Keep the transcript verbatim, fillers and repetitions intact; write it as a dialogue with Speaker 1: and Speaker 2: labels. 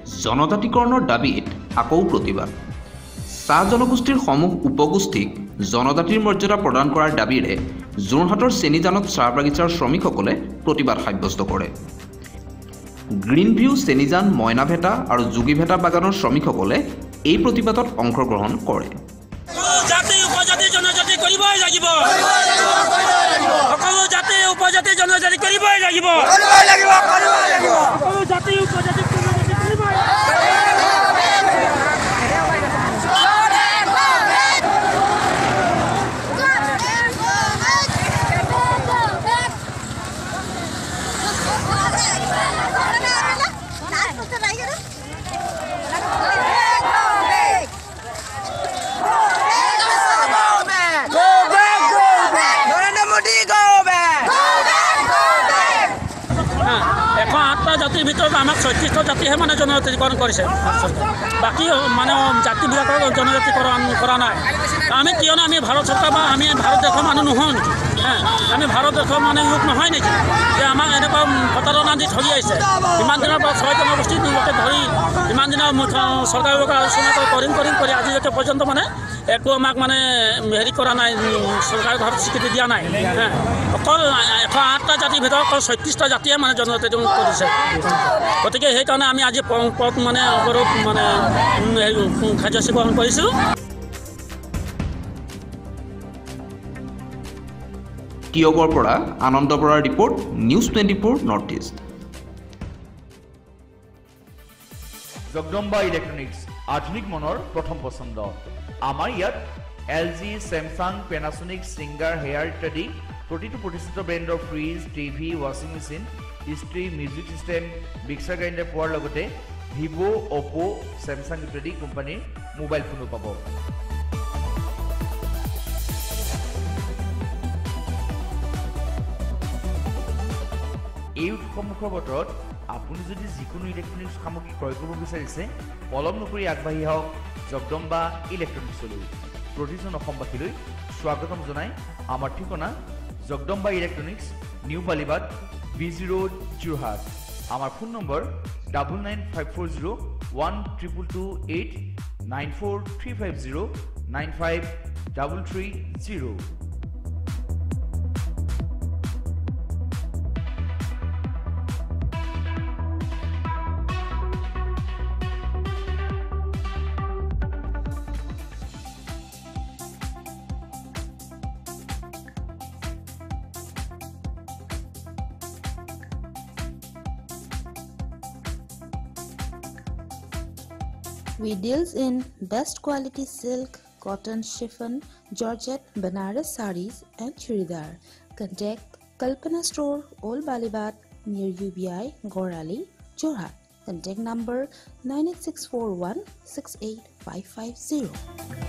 Speaker 1: জনজাতিকৰণৰ দাবীত আকৌ প্ৰতিবাদ চাহ জনগোষ্ঠীৰ সমূহ উপগোষ্ঠীক জনজাতিৰ মৰ্যাদা প্ৰদান কৰাৰ দাবীৰে যোৰহাটৰ চেনিজানত চাহ বাগিচাৰ শ্ৰমিকসকলে প্ৰতিবাদ সাব্যস্ত কৰে। গ্ৰীণ ভিউ চেনিজান মইনাভেটা আৰু যোগীভেটা বাগানৰ শ্ৰমিকসকলে এই প্ৰতিবাদত অংশগ্ৰহণ কৰে।
Speaker 2: জাতি উপজাতি জনজাতি কৰিবই লাগিব, সকলো জাতি উপজাতি জনজাতি কৰিবই লাগিব, সকলো জাতি উপজাতি জাতিৰ ভিতৰত আমাক ছয়ত্ৰিছটা জাতিহে মানে জনজাতিকৰণ কৰিছে, বাকী মানে জাতিবিলাকৰ জনজাতিকৰণ কৰা নাই। আমি কিয়নো আমি ভাৰত চৰকাৰ বা আমি ভাৰত দেশৰ মানুহ নহয় নেকি? আমি ভাৰত দেশৰ মানে লোক নহয় নেকি যে আমাক এনেকুৱা প্ৰতাৰণা দি ধৰি আহিছে? ইমান দিনৰ পৰা ছয় জনগোষ্ঠী লোকে ধৰি ইমান দিনৰ চৰকাৰৰ লগত আলোচনা কৰিম কৰিম কৰি আজিলৈকে পৰ্যন্ত মানে একো আমাক মানে হেৰি কৰা নাই, চৰকাৰে ঘৰত স্বীকৃতি দিয়া নাই। অকল এশ আঠটা জাতিৰ ভিতৰত অকল ছয়ত্ৰিছটা জাতিয়ে মানে জনজাতি কৰিছে। গতিকে সেইকাৰণে আমি আজি পদ মানে অৱৰোধ মানে কাৰ্যসূচী গ্ৰহণ কৰিছোঁ।
Speaker 1: টিয়কৰ পৰা আনন্দ বৰাৰ report, news twenty four north east.
Speaker 3: Jagadamba electronics আধুনিক মনৰ প্ৰথম পচন্দ। আমাৰ ইয়াত L G, Samsung, Panasonic, Singer, Haier ইত্যাদি প্ৰতিটো প্ৰতিষ্ঠিত ব্ৰেণ্ডৰ ফ্ৰিজ, টিভি, ৱাশ্বিং মেচিন, ইষ্ট্ৰি, music system, mixer grinder power লগতে ভিভ', অপ', চেমচাং ইত্যাদি কোম্পানীৰ মোবাইল ফোনো পাব। এই উৎসৱমুখৰ বতৰত আপুনি যদি যিকোনো ইলেক্ট্ৰনিক্স সামগ্ৰী ক্ৰয় কৰিব বিচাৰিছে, পলম নকৰি আগবাঢ়ি আহক জগদম্বা ইলেক্ট্ৰনিক্সলৈ। প্ৰতিজন অসমবাসীলৈ স্বাগতম জনাই আমাৰ ঠিকনা Jagadamba electronics, new Balibad, B G road, Jorhat. আমাৰ phone number double nine five four zero' one triple two eight, nine four three five zero' nine five double three zero'.
Speaker 4: We deals in best quality silk, cotton, chiffon, georgette, Banaras sarees and churidar. Contact Kalpana Store, Old Balibad, near U B I, Gorali, Jorhat. Contact number nine eight six four one six eight five five zero.